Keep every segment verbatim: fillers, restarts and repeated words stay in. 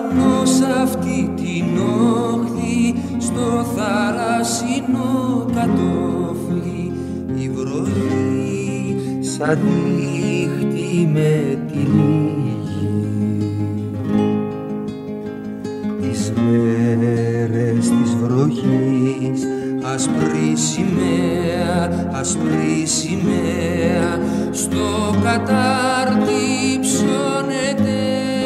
πάνω σ' αυτή την όχθη, στο θαλασσινό κατόφλι, η βροχή σαν δίχτυ με τη λίγη. Τις μέρες της βροχής, ασπρή σημαία, ασπρή σημαία, στο κατάρτι ψώνεται.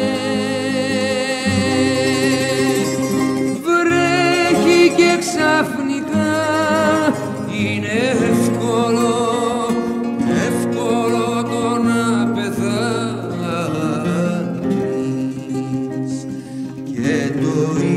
Βρέχει και ξαφνικά είναι εύκολο, εύκολο το να πεθάνεις, και το